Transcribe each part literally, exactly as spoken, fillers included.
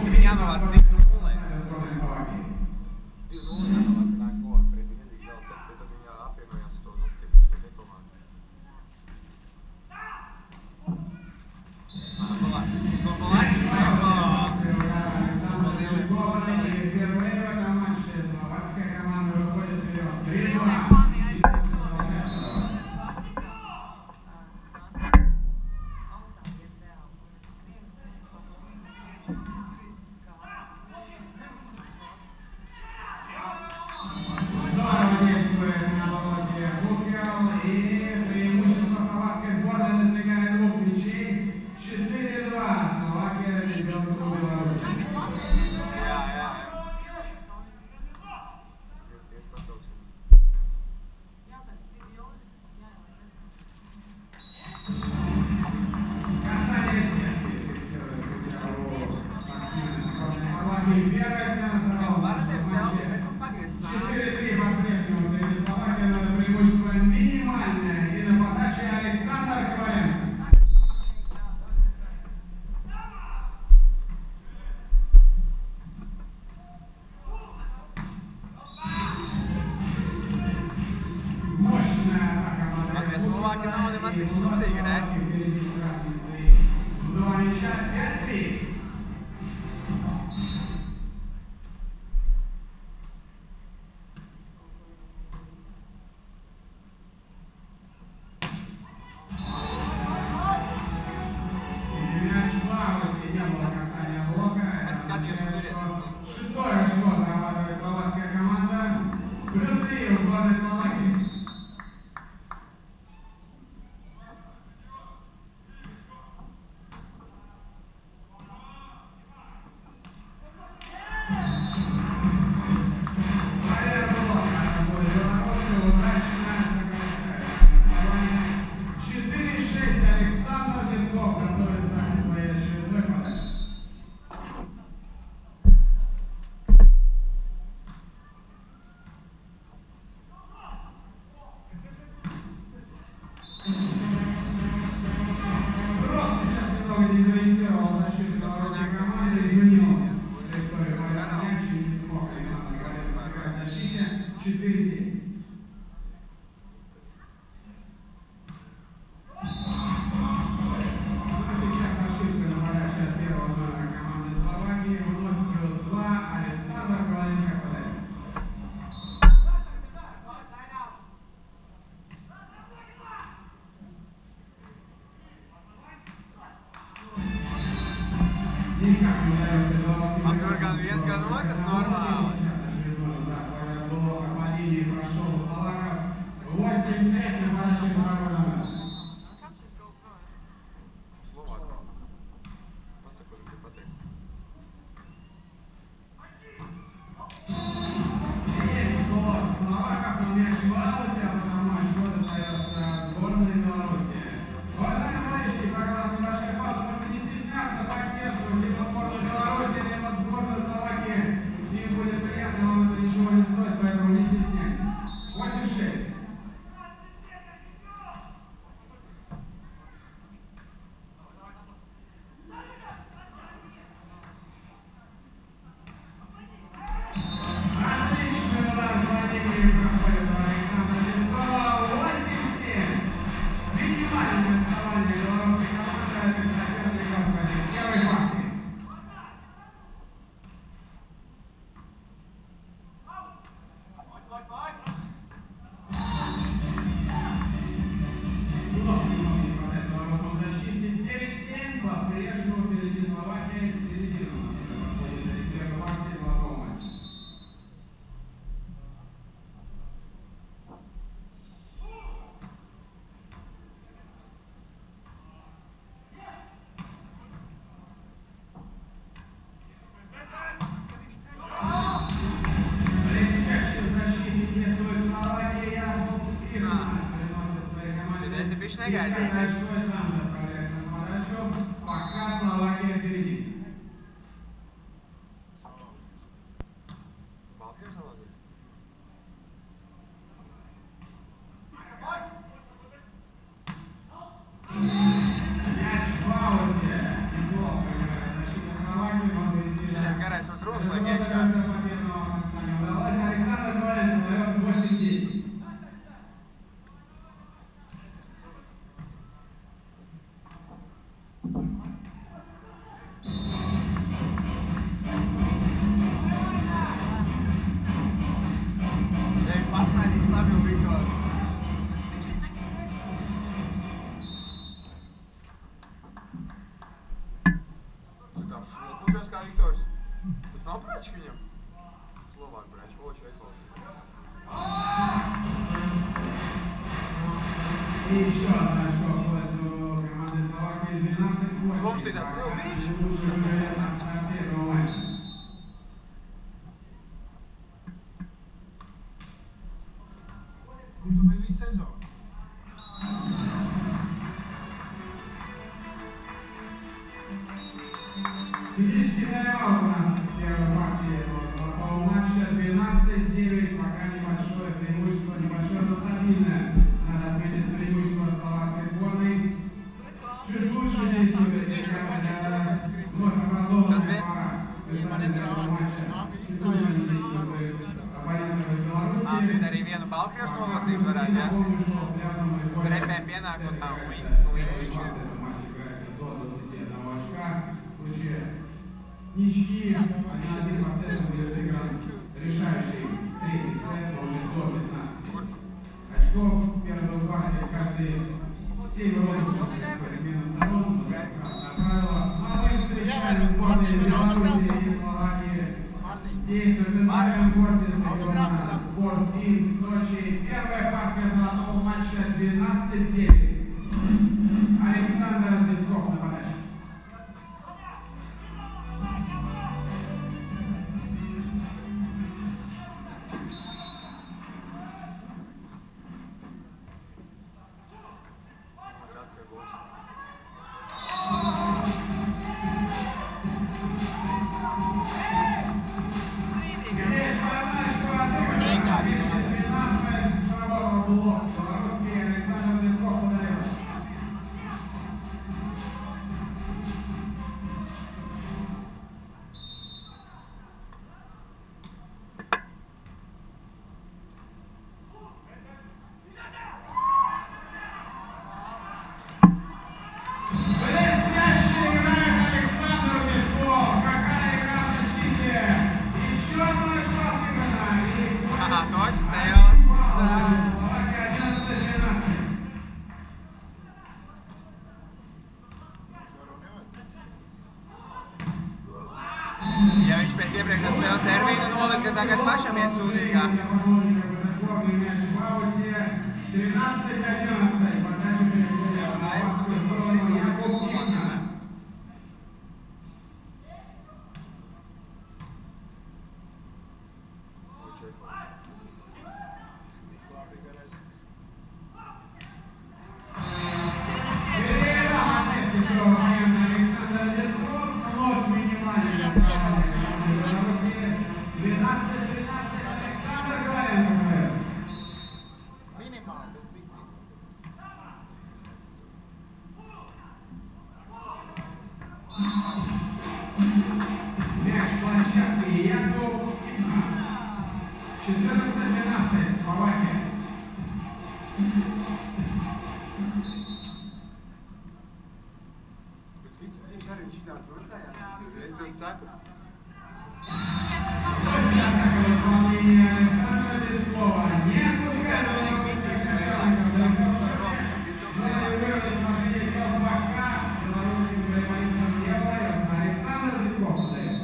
Мяч в ауте. Неплохо играет защита Словакии, но вывести looks like headshot. Еще одна очко в пользу команды Словакии. двенадцать восемь. Лучший игрок на старте этого матча. Культовый сезон. Финишный тайм-аут у нас в первой партии этого матча. двенадцать девять. Пока небольшое преимущество, небольшое, но стабильное. Надо отметить преимущество словацкой сборной. Чуть лучше действует вновь образованная пара. Arī vienu baltkrievs nolocīs varētu, ja? Repēm pienāk un tā uiņ, uiņ. Ничьи, они один процент были сыграны. Решающий третий сет, уже до пятнадцати очков. Первый был партии каждые семь розыгрышей спортсменов сторон. Прекрасное правило. А мы встречаем сборные Беларуси и Словакии. Действует в центральном корте стадиона «Спорт Ин» в Сочи. Первая партия золотого матча двенадцать девять. Александр Дымков на подаче. Ja viņš pēc iepriekšējās spēles Ervīnu nolika, ka tagad pašam iet sūdīgā. Мяч в площадке Яков четырнадцать двенадцать, Словакия. После атаки в исполнении Александра Дымкова. Не отпускает у него всех соперников. Но выровнять положение дел пока белорусским волейболистам не удается. Александр Дымков подает.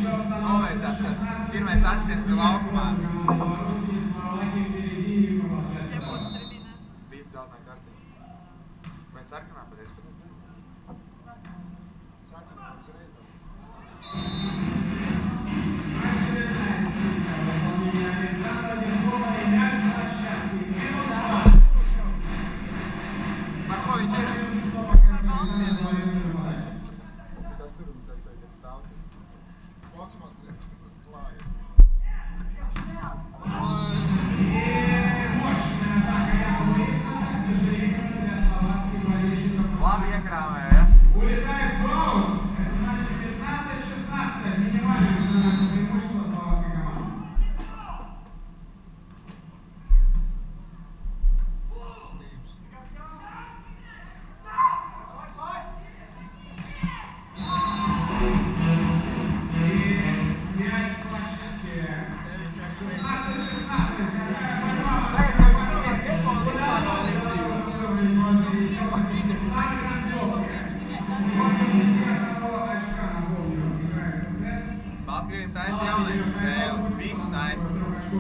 Novēcās, pirmais asistents pie laukumā. Visi zeltā kartiņa. Vai sarkanā pateic? Sarkanā uzreiz nav. Par ko viņš ir? Kas tur un tas ir stāv? Vocmans ir, tas klāja. Labi iekrāmēja, ja? Улетает в аут. Это значит пятнадцать шестнадцать. Минимальное становится преимущество словацкой команды. И мяч в площадке. шестнадцать шестнадцать. Какая борьба? Самый концовки. Baltkrieviem taisa jaunais spēle, visu taisa.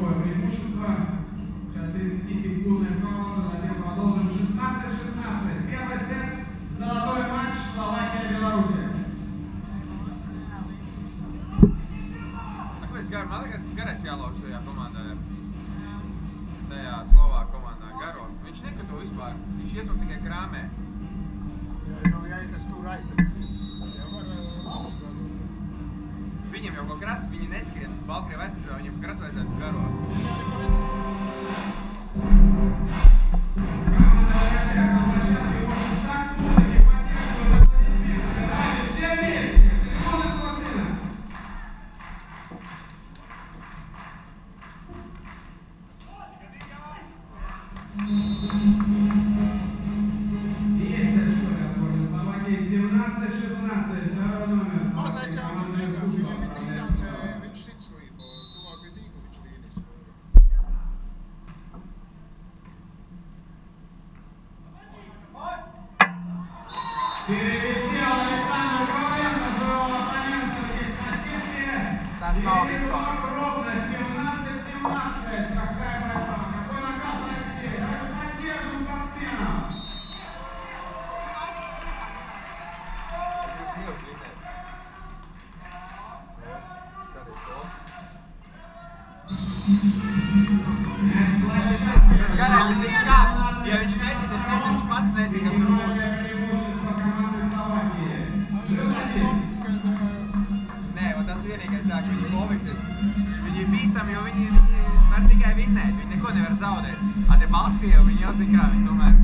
Сейчас тридцатисекундная пауза, затем продолжим. шестнадцать шестнадцать. Первый сет. Золотой матч Словакия-Белоруссия. Tāpēc gar, man liekas, ka garais jālauž tajā komandā. Tajā Slovāku komandā garos. Viņš neko to vispār. Viņš iet un tikai krāmē. Nu, ja ir tas tur aizsardz. Ja var Viņiem jau kaut kras, viņi neskrien. Baltkrievi aizsardzībā, viņiem kras vajadzētu garo. семнадцать шестнадцать. Второй номер. Viņš sit slīpo, tuvāk pie Dīkoviča līnijas. Перевесил Александр Коваленко своего оппонента здесь на сетке. И игрок ровно семнадцать семнадцать. Какая борьба, какой накал в России. Давайте поддержим спортсменов. Pēc garais ir tik skāds. Ja viņš nesit, es nezinu, viņš pats nezinu, kas tur būs. Nē, un tas vienīgais sāk, viņi povikti. Viņi ir bīstami, jo viņi, viņi var tikai vinnēt. Viņi neko nevar zaudēt. A te Baltkrievi, viņi jau zin kā, viņi tomēr.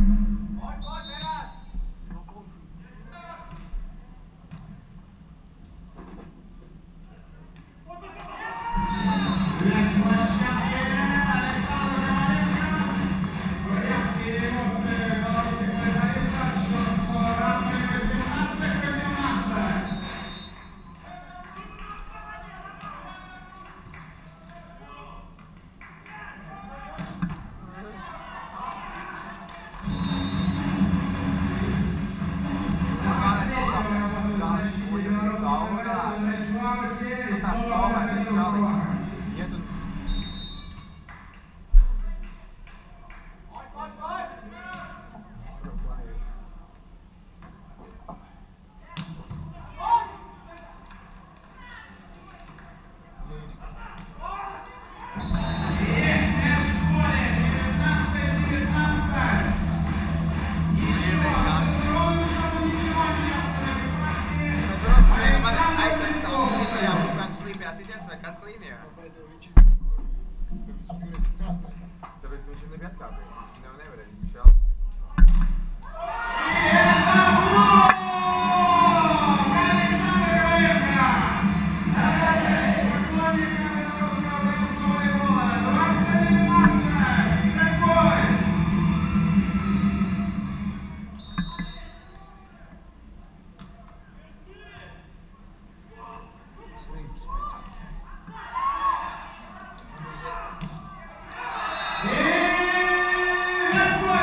Tāpēc viņš ir nebija atkāpējis. Viņš jau nevarēja, viņš jau. Let's go!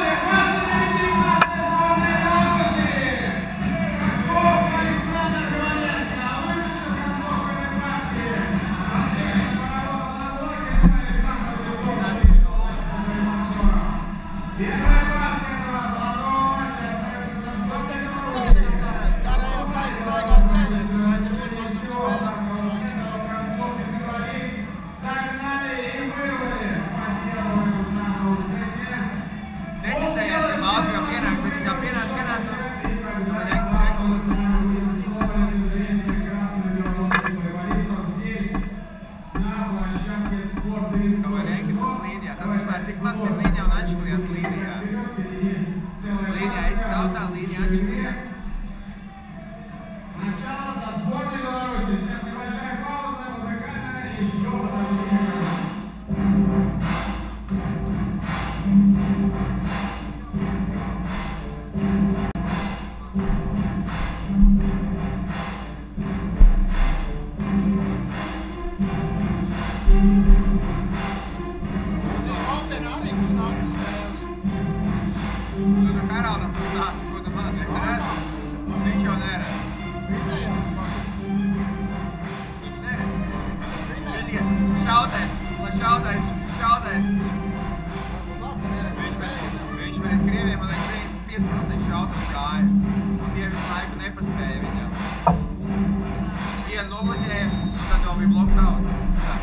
šautais, lai šautais, šautais. Viņš, viņš pret krieviem, man liekas, deviņdesmit pieci procenti šautos gāja. Tie visu laiku nepaspēja viņam. Vienu noblaģēja, un tad vēl bija bloks auts.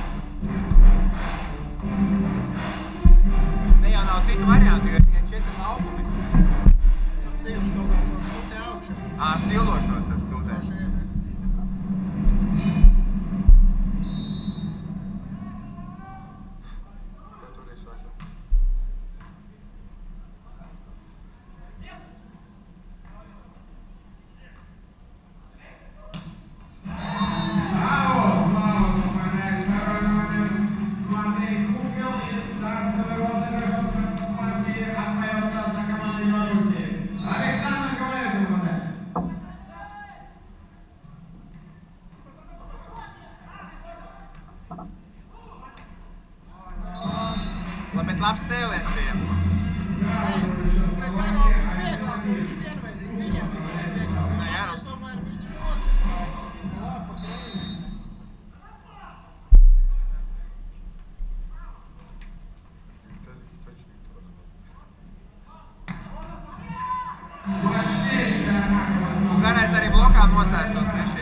Ne jau nav citu variantu, jo ir tikai četri laukumi. Divas kaut kāds vēl stūtē augšā. Ā, sildošos tad stūtē. Bet labs cēliens tiem. Pret Eiropu ir vieglāk, viņš vienveidīgi viņam ir vieglāk. Es domāju, viņš mocis nav lapa kreis. Garais arī blokā nosēstos tieši.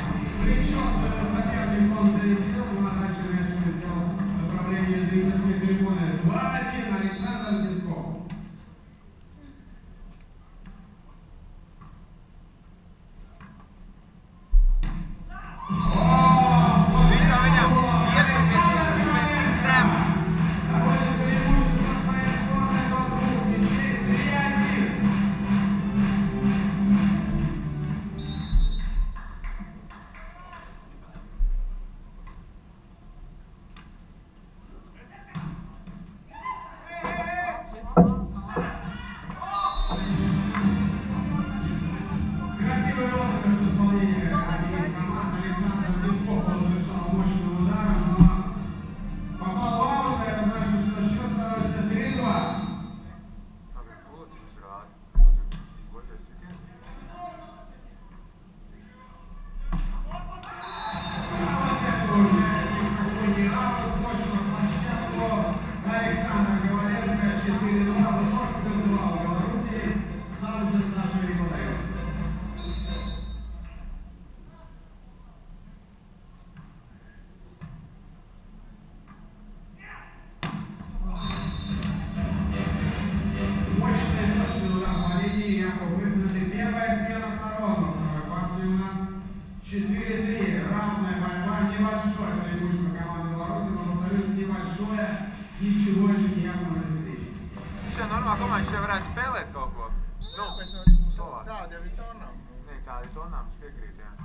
Šajā normāli komanda šeit varētu spēlēt kaut ko. Nu, tādi jau ir tonām. Nē, tādi tonām, es piekrītu, jā.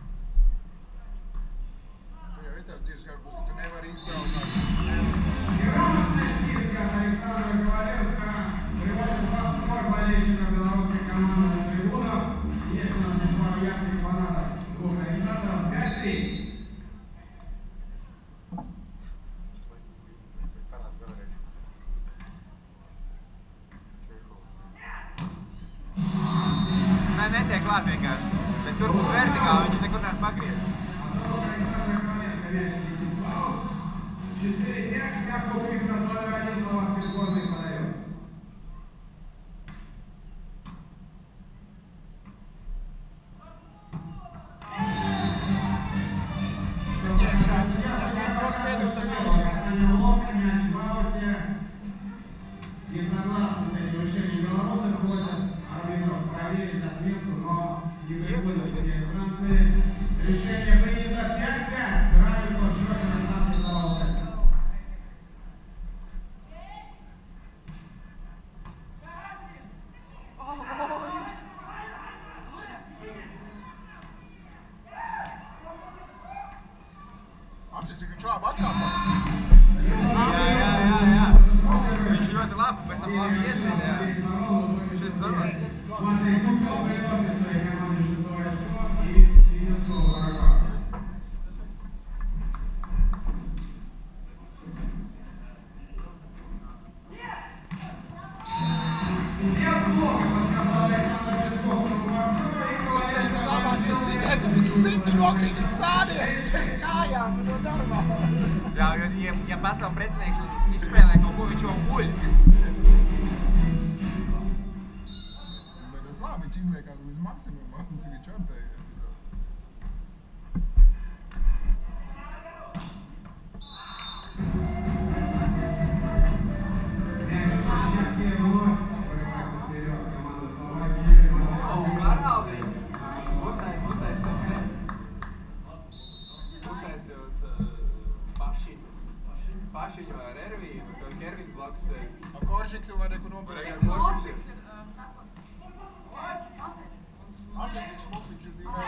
Tu jau ir tāds dzīves varbūt, ka tu nevari izbraukt. Nē, netiek klāt vienkārši. Bet tur būs vertikāli, viņš nekur nevar pagriezt. Решение принято пять пять. Равенство в счете на старте второго сета. Apsits, cik viņš labi atkāpās. Jā, jā, jā, jā. Viņš ļoti labi, pēc tam labi iesēd, jā. Šis normāli. Viņš sita nokrīt uz sādiem, bez kājām. bet to darbā. Jā, jo, ja, ja pastāv pretinieks un izspēlē kaut ko, viņš jau guļ. Bet tas labi, viņš izliekās līdz maksimumam, cik viņš ortēja epizodi. Pašiņu ar Ervīnu, ka Ervīns blakus sevi. A Koržiku var reku nopērkt. Koržiks ir... Atlieks Šmokiņš ir divi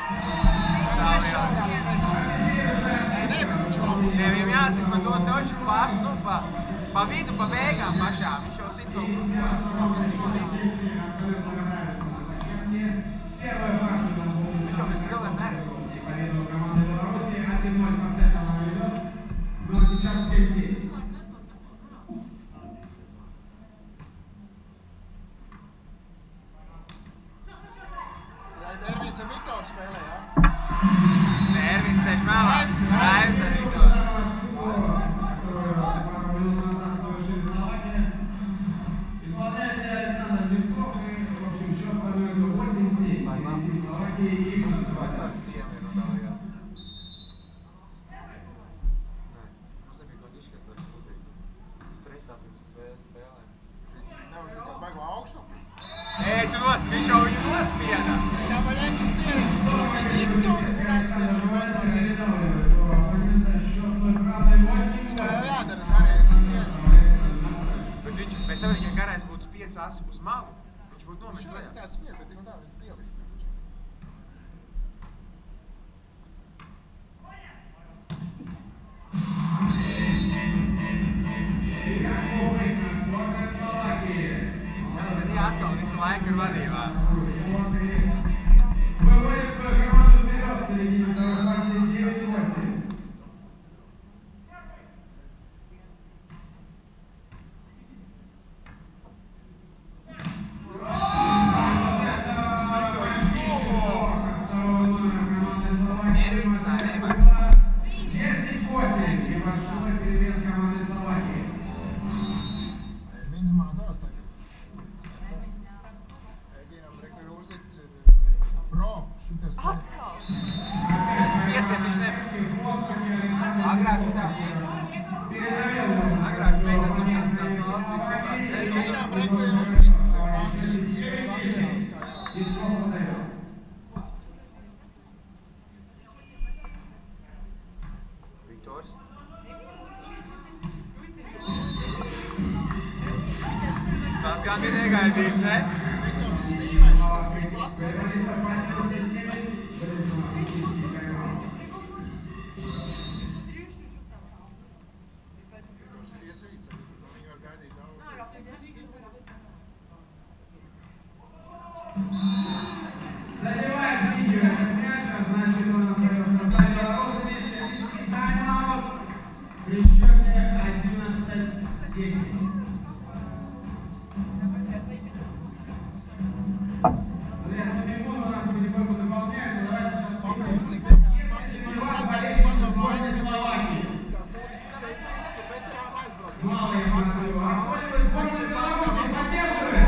Nē, viņam jāsaka par to toču pašu, nu, pa, pa vidu, pa beigām pašām. Viņš jau sit kaut ko. Viņš jau bez grilēm neredz. Но сейчас семь-семь. Ervīns ar Viktoru spēlē, jā? Nē, Ervīns sēž mēlā. Raivs ar Viktoru. Исполняет Александр Дедков, и, в общем, счет становится восемь-семь. Впереди Словакия и Португалия. Ej, tu nost, viņš jau viņu nospieda. Jā, man jāņas pieredzi, viņš man izstāda un atspēja. Tā jau jādara, Karējs spiež. Bet viņš, mēs saprotam, ja Karējs būtu spiedz asi uz malu, viņš būtu nomests Viņš lejā. tā spiež, bet tik un tā viņš pielika. Atkal visu laiku ir vadībā. Выводит свою команду вперед в середине второй партии девять-восемь. десять-восемь. Небольшой перевес команды Словакии. Viņš mācās tagad. Egīnam reku ir uzlikts pro šitas. Atkal! Spiesties viņš nevar. Agrāk šitā. Agrāk spēlēs viņš tās tās valstīs. Egīnam reku ir uzlikts mācības materiāls, kā jā. Viktors. Tas gan bija negaidīts, ne? Viktors ir stīvais, šitas viņš plastiskais. Viktors ir iesīts, no viņu var gaidīt daudz. Забивает Дмитрий этот мяч, а значит он остается за белорусами. Технический тайм-аут при счете одиннадцать-десять. Друзья, на трибуну у нас потихоньку заполняется. Давайте сейчас посмотрим. Если Иван болельщик сборной Словакии. Мало я смотрю. А хоть бы сборная Беларуси поддерживает.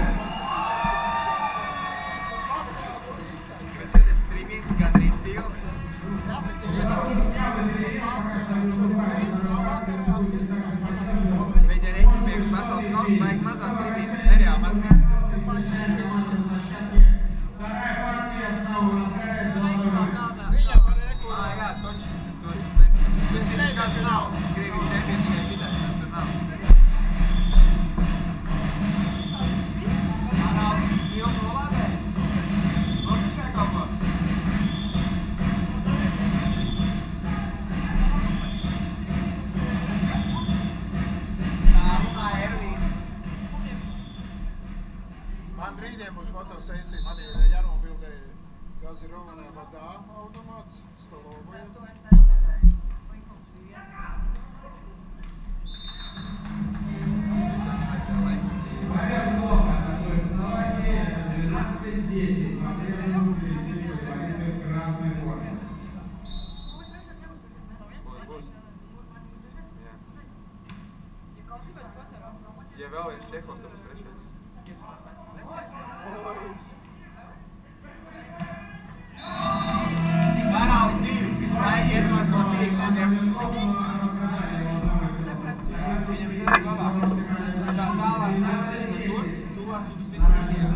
Trīmīns gandrīz pilns. Viņa reķismiegs pasaules kausa baigi mazāk trīmīns, nereāli mazāk. Вторая партия самого разгорает золотой матч. Viņam var reku. Ā, jā, toči. Viņš šeit Tas nav. Krievijas čempions tikai šitais, tas tur nav. Arāli, pilnu nolādēji? Notikai kaut ko? Man rītdien būs fotosesija, man ir jānobildē Gazirovanē vadā automāts, Stalovoja. Победа плохо готовит Словакия. двенадцать-десять. По-прежнему впереди футболисты в красной форме. Būs, būs. Ja vēl viens Čehos, tad būs trešais. Varālis divi, kas vajag iedomās no tīkliem. Viņam ir labāk. Tā tālāk nācies no tur, tuvās viņš situācijā.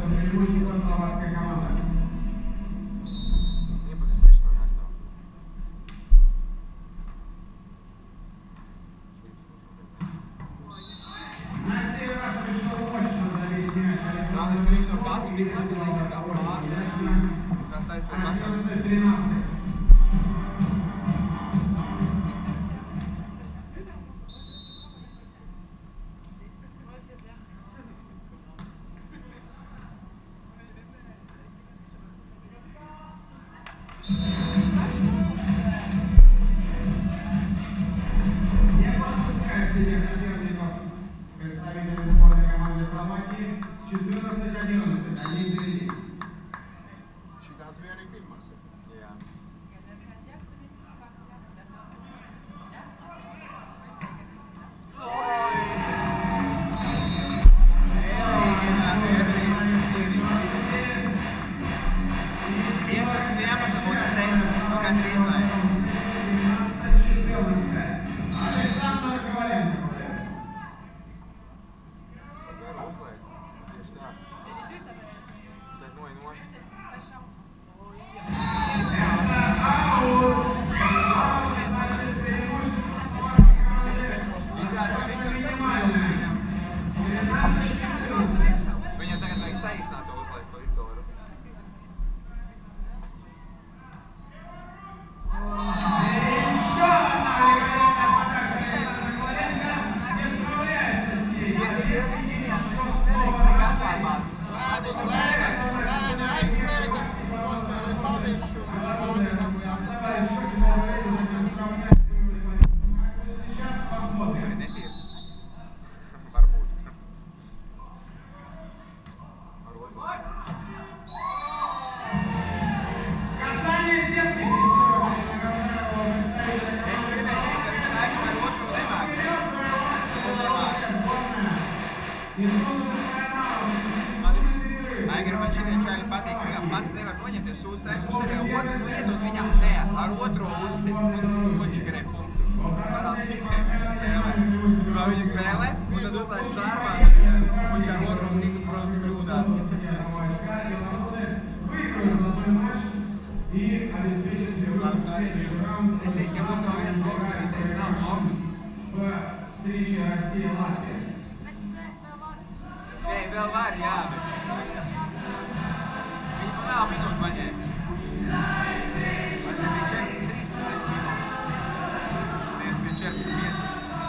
Aigar, man šitie čaļi patīk, ka pats nevar noņemties sūdzēs uz arī otru, nu iedot viņam nē, ar otro pusi, un viņš grib punktu. Kā viņi spēlē, un tad uzlaid sārmā, viņš ar otro citu, protams, grūdās. Es teicu, ja mums nav viens boks, tad es nav boks. Nē, vēl var, jā, bet... Viņi vēl minūtu vaņēt. Vai te bija četrdesmit trīs minūtes? Mēs bija četrdesmit pieci.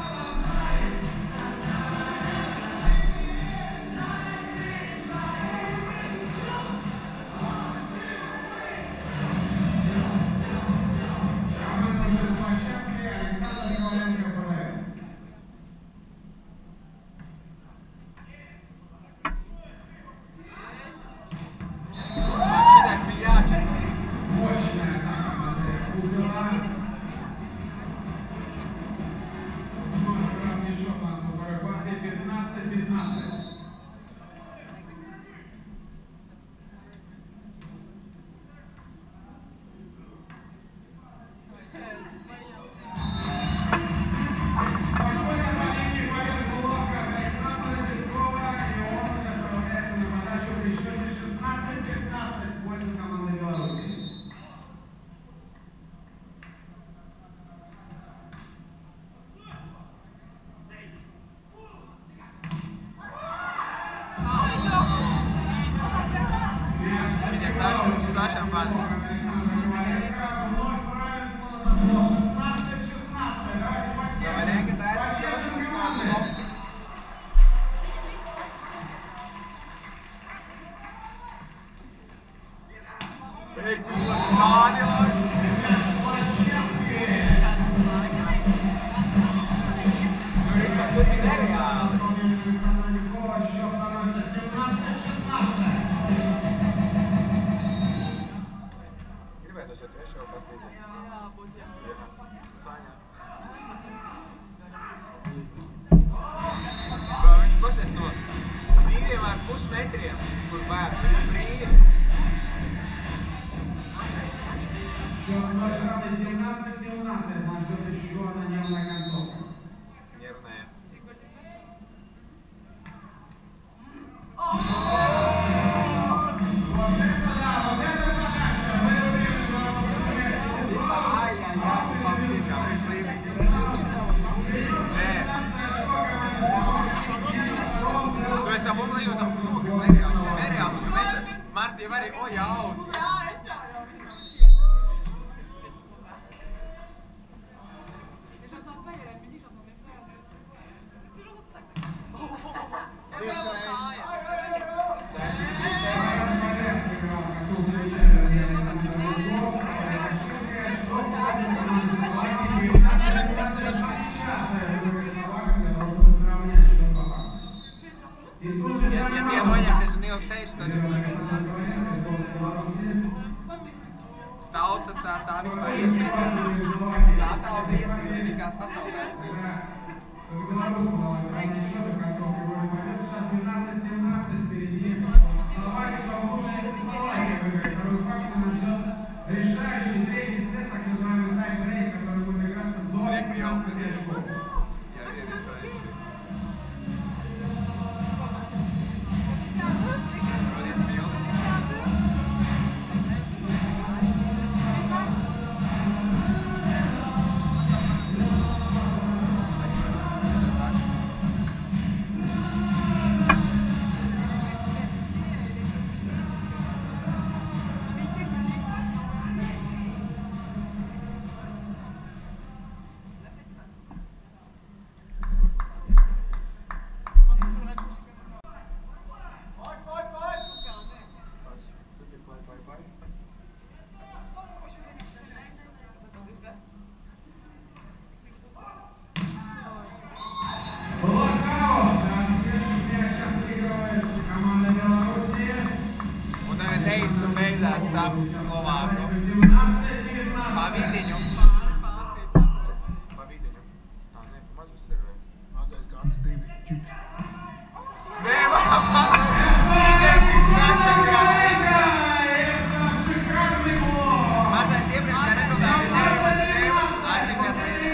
Саша Панс. Говоренко, да, это еще Эй, ты что, ar pusmetriem, kur bērns ir brīvi. Счет ноль равный семнадцать семнадцать. Нас ждет еще одна нервная концовка. Нервная. Вот это да, вот это подача. Вы уверены, что вам Tu esi apumlīju tā lūk, nereāli, nereāli, ka mēs Marti jau arī, o jauc. Jā, es jau jau viņu j'entends pas, il y a la musique, j'entends même pas. C'est toujours dans ce tac. Ja tie noņemsies un ilgi sejas, tad tauta tā, tā vispār iestrīga. Tā tauta iestrīga kā sasaldē. Решающий третий сет, так называемый тайм-брейк, который будет играться до пятнадцати очков. Slovāku. Pa vidiņu. Pa vidiņu. Ā, ne, pa mazu servē. Mazais kāds divi. Čik. Nē, man īgākais atšakās. Mazais iepriekšējā rezultāti ir deviņpadsmit deviņi, atšakās deviņi.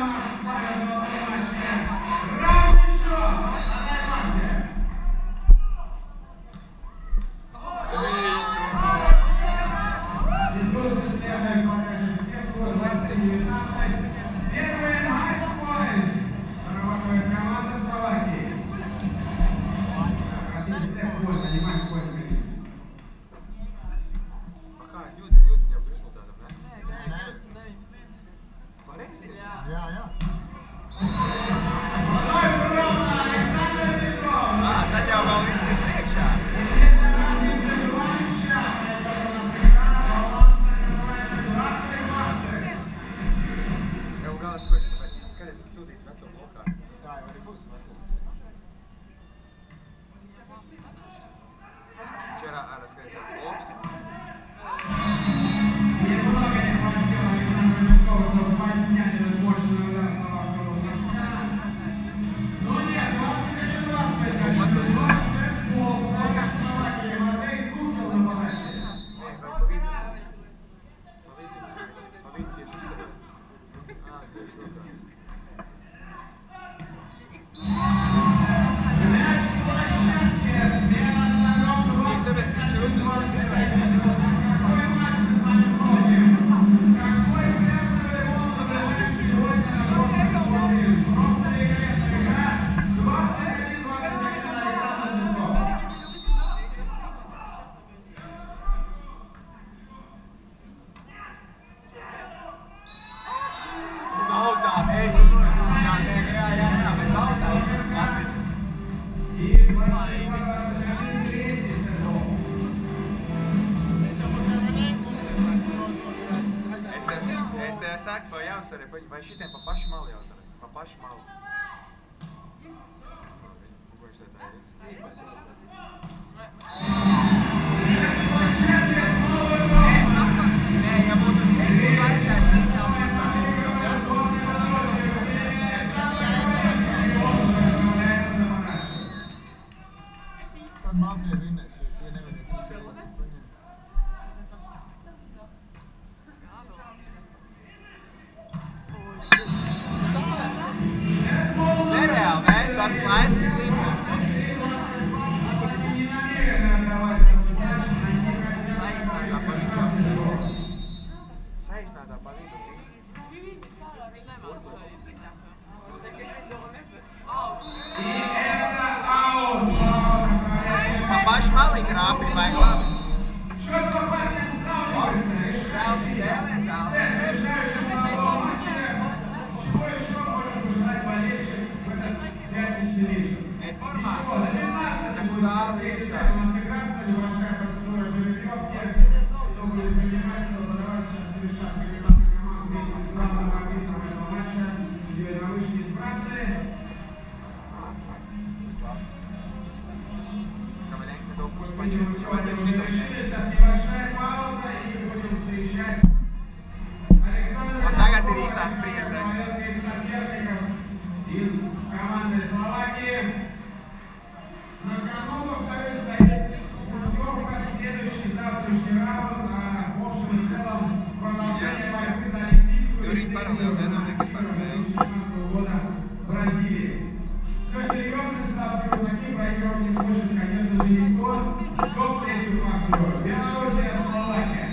Jā, jā. Ā, tad jau vēl viss ir priekšā. Jau galas, ko skaties sūtīts veco blokā. Tā jau arī būs vecais. Včera, ārā skaties, bloks. Vai šitiem pa pašu malu jāuzvar? Pa pašu malu. Ko viņš tā ir? Nē, ja būtu aizgājis, tad nav mēs tā. tas laisis slimo. Saīsnātā pa vidu. Saīsnātā pa vidu. Pa pašu malī krāpī vajag labi. Вот tagad ir īstā spriedze. Из команды Словакии. На кону во второй стоит Курсовка, следующий завтрашний раунд, а в общем и целом продолжение борьбы за олимпийскую лицензию шестнадцатого года в Бразилии. Все серьезно, ставки высоки, проигрывать не хочет, конечно же, никто. Топ-третью партию. Белоруссия, Словакия.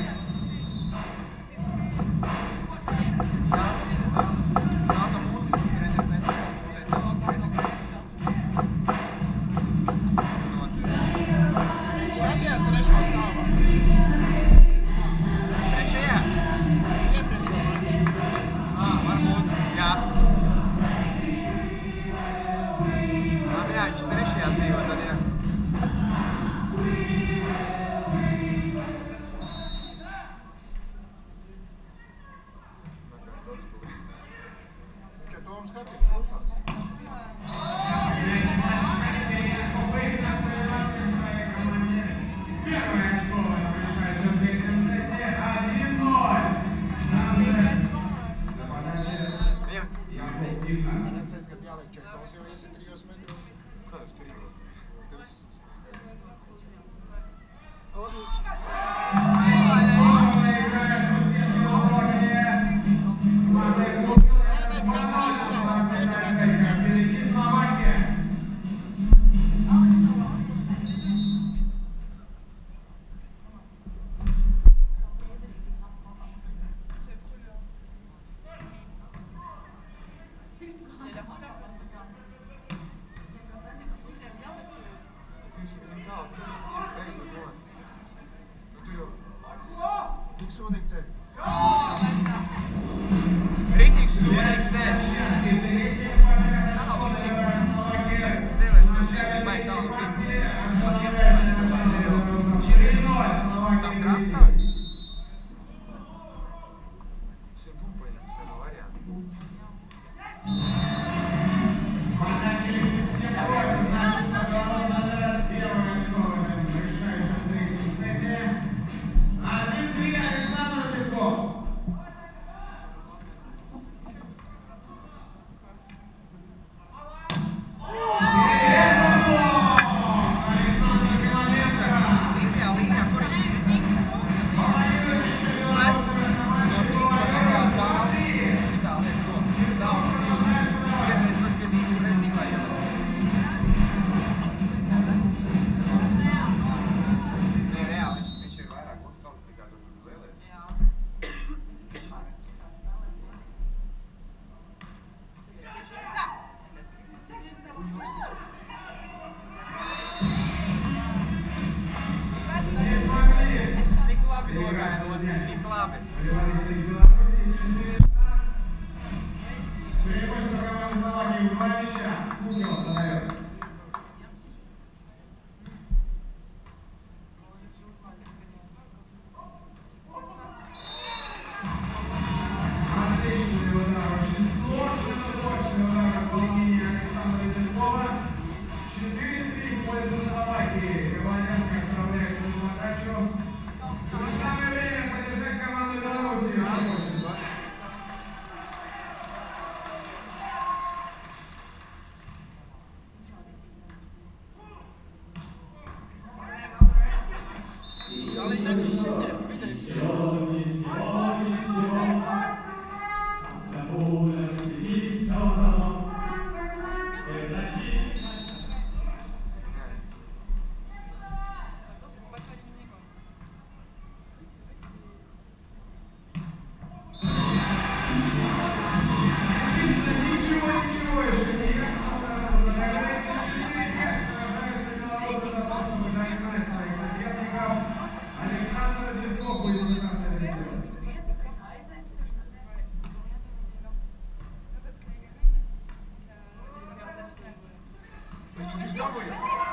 Kas будет?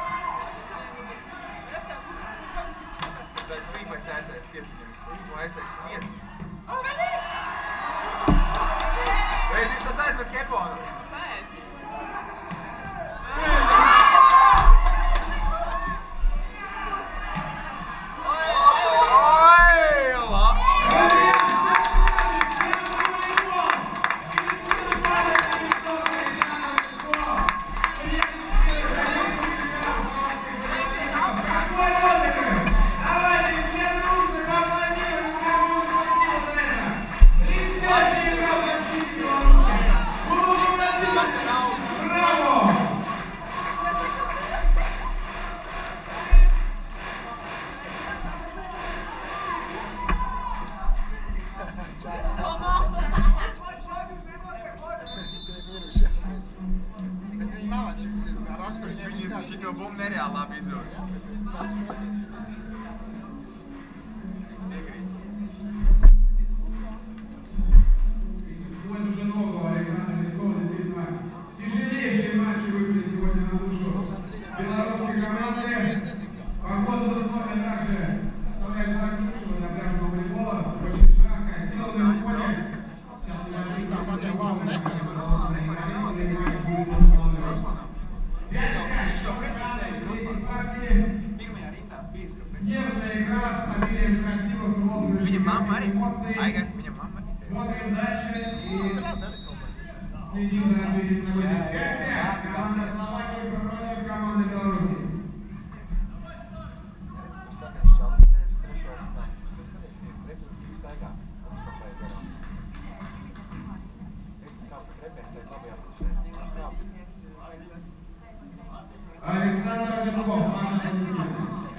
Tas slīpais aiztais ciet, viņam slīpu aiztais ciet. Reiz tas aizmet keponu. Pēc. Šito bumbu nereāli labi izzūd. Сегодня уже нового Александра Медкова, действительно, тяжелейшие матчи выпали сегодня на душу белорусской команды. Погода в основе также оставляет желать лучшего для пляжного волейбола. Очень жарко, сила на исходе. Сейчас неожиданно по-другому матч будет восстановлен. пять-пять, что в партии. Нервная игра с обилием красивых розыгрышей эмоций. Смотрим дальше и следим за развитием событий. пять-пять. Команда Словакии против команды Беларуси. Александр Медков, ваша аплодисменты.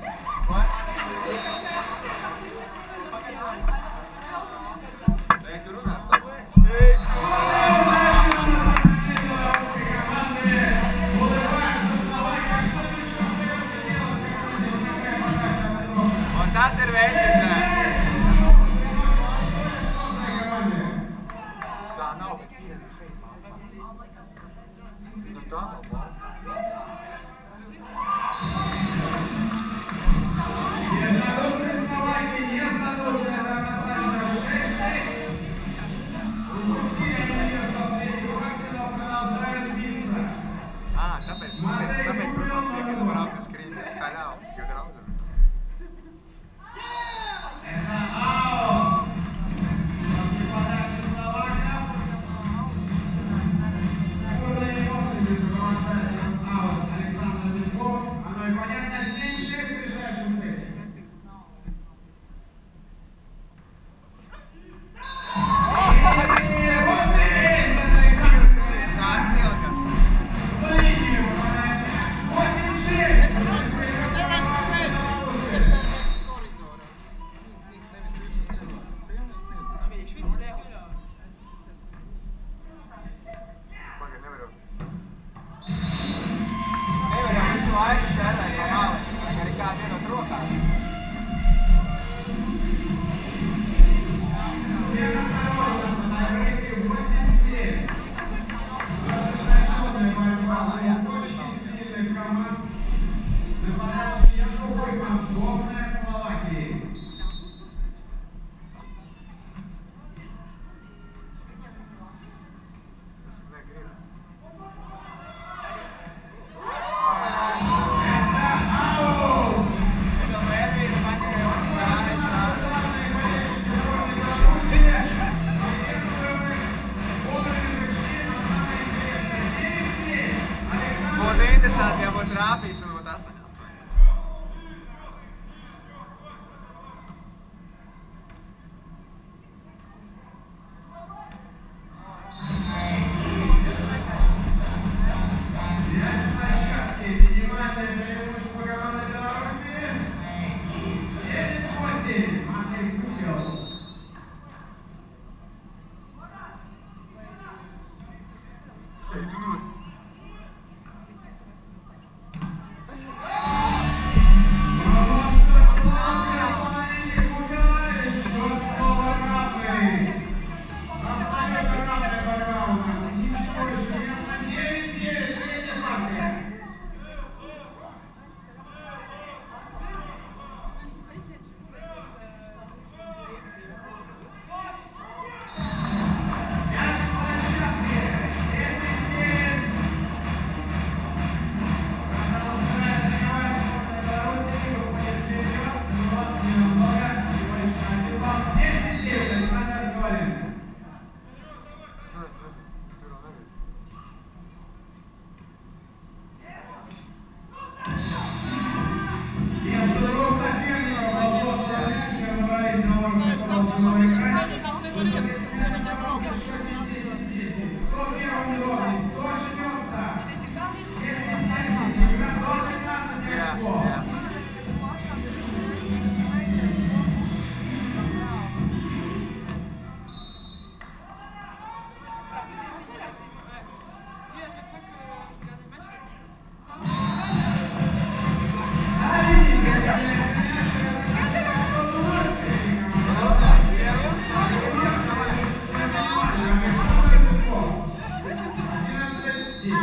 Tas ir veicis. Tā nav, bet ir šeit. Nu tā nav pār. Не сдадутся Словакии, не сдадутся. Это однозначно шесть-шесть. Упустили они ее, что в третьем акте, но продолжают биться. А, tāpēc, tāpēc, tāpēc, protams, tiek braukt uz krīzes skaļā, jo draudzi. Это аут. После подачи словаков. Бурные эмоции сопровождали аут Александр Медков. Оно и понятно, семь-шесть в решающем сете. Būtu interesanti, ja būtu trāpījis un būtu astoņās. здесь.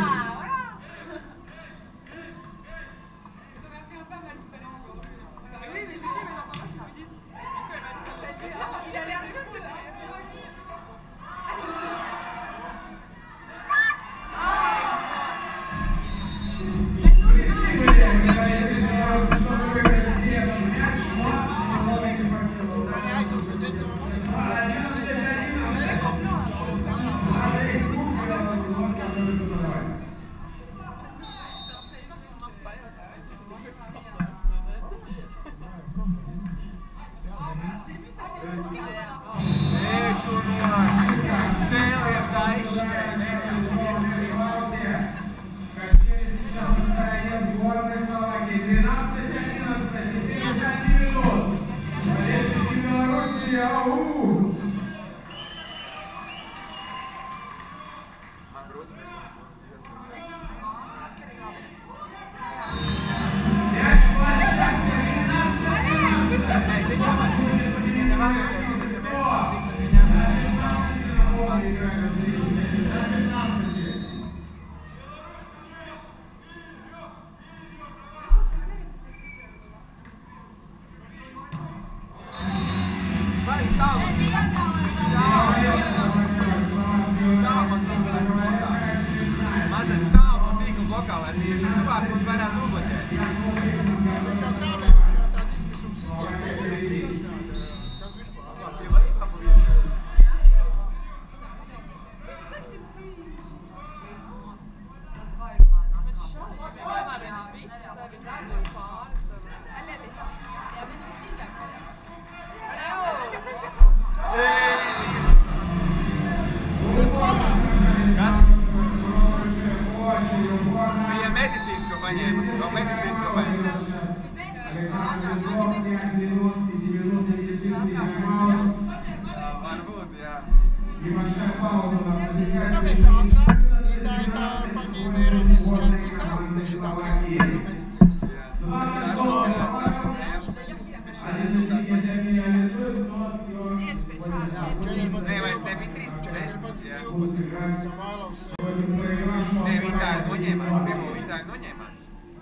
Ne, Itāļi noņēmās, pirmo Itāļi noņēmās.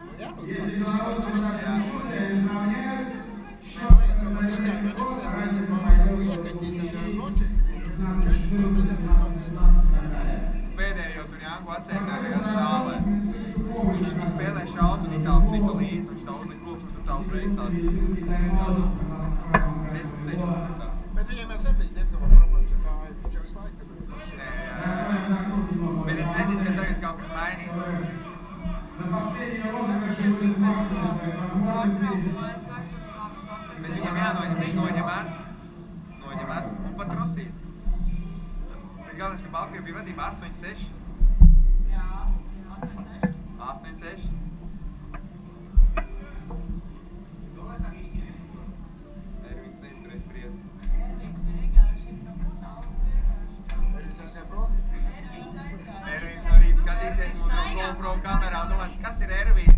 Pēdējo tur Janku atceļās kā stāvē. Viņš spēlē šaut un Itāls tika līdz, viņš tā uzlikt lūk, tur tā uzreiz tādu desmit ceļus. Bet viņiem mēs arī diezgan problēmas, kā viņš jau visu laiku bija paši. Nē, jā. Bet es neticu, ka tagad kaut kas mainīs. Bet viņam jānoņem, viņi noņemās, noņemās un pat rosīt. Bet galvenais, ka Baltkrievija bija vadība astoņi seši. Jā, astoņi seši. astoņi seši. Ervins neizturēs prieti. Ervins vienkārši ir Ervins aizgāja prom? Ervins no rīta skatīsies mūsu no GoPro kamerā un domās, kas ir Ervins?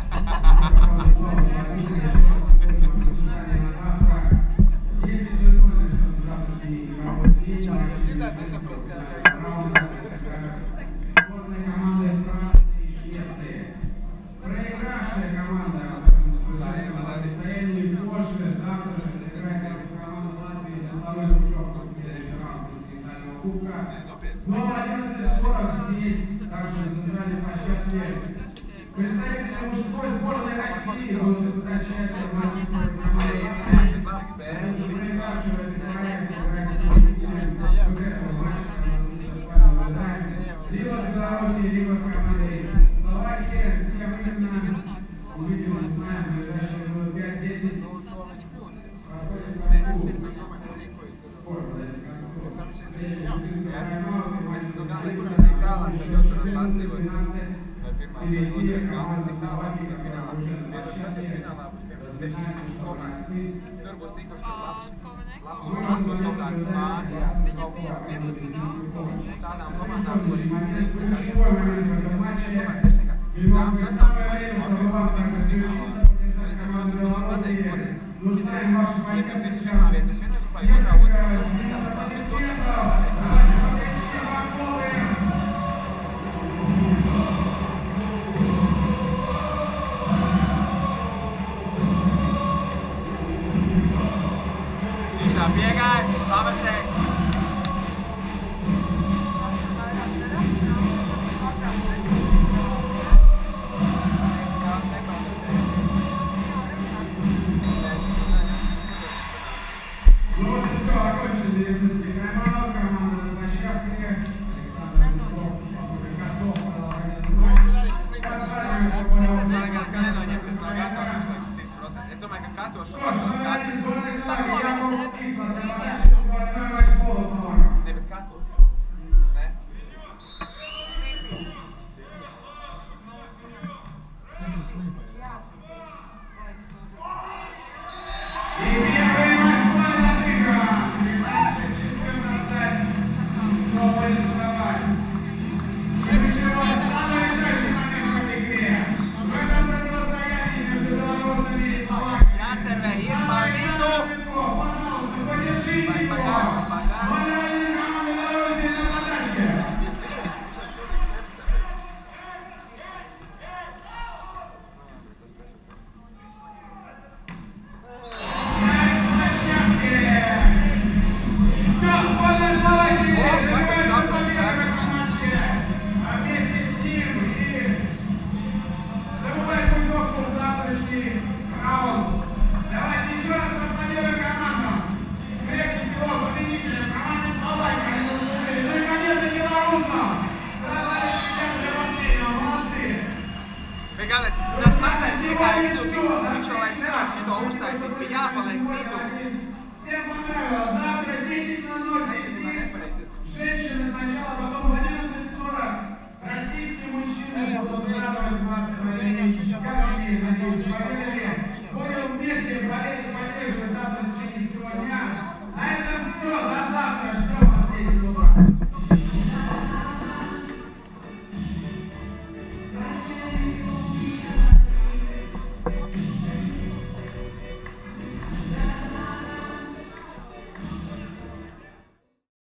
Проигравшая команда Стояние Польши завтра же сыграет против команды Латвии за второй путевку в следующий раунд континентального кубка. Но в одиннадцать сорок здесь, также на центральной площадке, представители мужской сборной России будут испытать счастье в матче против команды Латвии. Проигравшего этой королевской играть в этого матча, который мы с вами наблюдаем, либо с Белоруссией, либо с командой Словакии, с кем именно увидим, не знаем, в ближайшие минут пять-десять. Tādām komandām, kuras Ключевой момент в этом матче. И, может быть, самое время, чтобы вам так подключиться, поддержать команду Белоруссии. Нужна им ваша поддержка сейчас. Несколько минут аплодисментов. Давайте покричим вам новые. to Что ж, saprotu, номер kā один сборной tu... Словакии Яков Кикла для подачи двойной матчбол основного. Ne, bet kā tu? Ne? Simple sleeper. И первый матчбол отыгран. тринадцать четырнадцать. Кто будет подавать? Ключевой, самый решающий момент в этой игре. В этом противостоянии между белорусами и словаками. Jāservē ir pa Самый vidu. легко. Пожалуйста, поддержите его. Погано, погано. Номер один команды Беларуси на подаче. Мяч в площадке. Все, сборная Словакии добивается победы в этом матче. А вместе с ним и забывает путевку в завтрашний раунд. Давайте еще раз поаплодируем командам. Прежде всего победителям команды Словакии, они заслужили. Ну и, конечно, белорусам. Старались ребята до последнего, молодцы. Bet galvenais, tas mazais iegāja vidū, viņš jau vairs nevar šito uztaisīt, bija jāpaliek vidū. Всем понравилось. Завтра десять ноль ноль здесь женщины сначала, потом в одиннадцать сорок российские мужчины будут радовать вас своими, как я надеюсь, победами. Будем вместе болеть и поддерживать завтра